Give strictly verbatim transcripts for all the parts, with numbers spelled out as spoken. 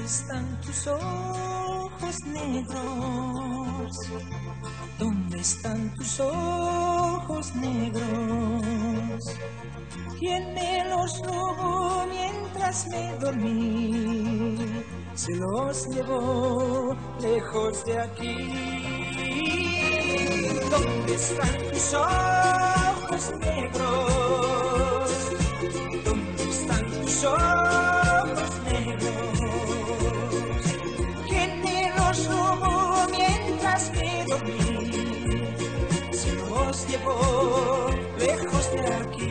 están tus ojos negros? ¿Dónde están tus ojos negros? ¿Quién me los robó mientras me dormí? Se los llevó lejos de aquí. ¿Dónde están tus ojos negros? ¿Dónde están tus ojos negros? ¿Quién me los robó mientras me dormí? Se los llevó lejos de aquí.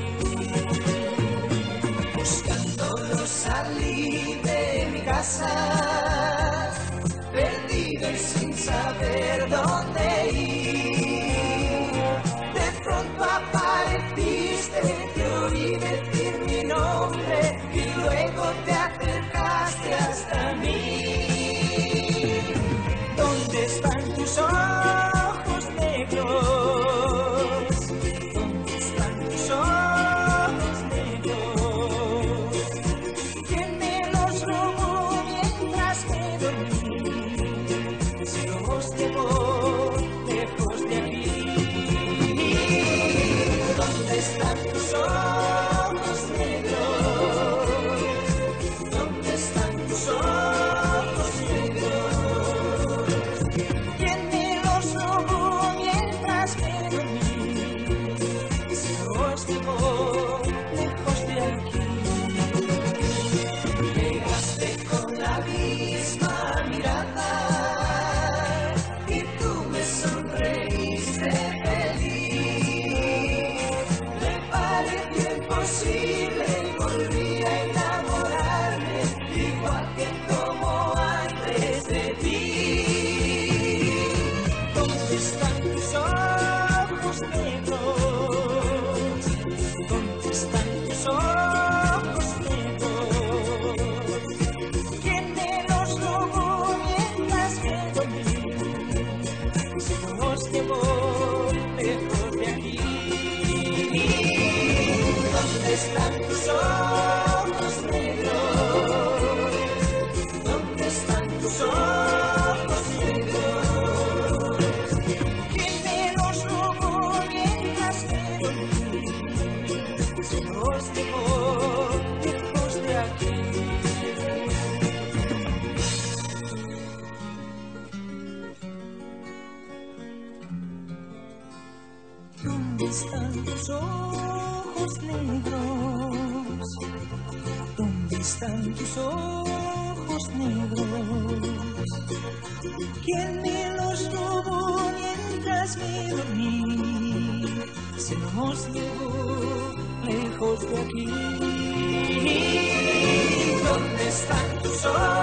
Buscándolos salí de mi casa, perdido y sin saber dónde ir. De pronto apareciste, te oí decir mi nombre y luego te acercaste hasta mí. ¿Dónde están tus ojos negros? ¿Dónde están tus ojos negros? ¿Quién me los robó mientras me dormí? Se los llevó lejos de aquí. ¿Dónde están tus ojos negros? ¿Dónde están tus ojos negros? ¿Quién me los robó mientras me dormí? Se los llevó lejos de aquí. Llegaste con la misma mirada y tú me sonreíste feliz. Me pareció imposible y volví a enamorarme igual que como antes de ti. ¿Dónde están tus ojos negros? ¿Dónde están tus ojos negros? ¿Quién me los robó mientras me dormí? Se los llevó lejos de aquí. ¿Dónde están tus ojos negros? ¿Dónde están tus ojos negros? ¿Quién me los robó mientras me dormí? Se los llevó lejos de aquí. ¿Dónde están tus ojos negros? ¿Dónde están tus ojos negros? ¿Quién me los robó mientras me dormí? Se los llevó lejos de aquí. ¿Dónde están tus ojos?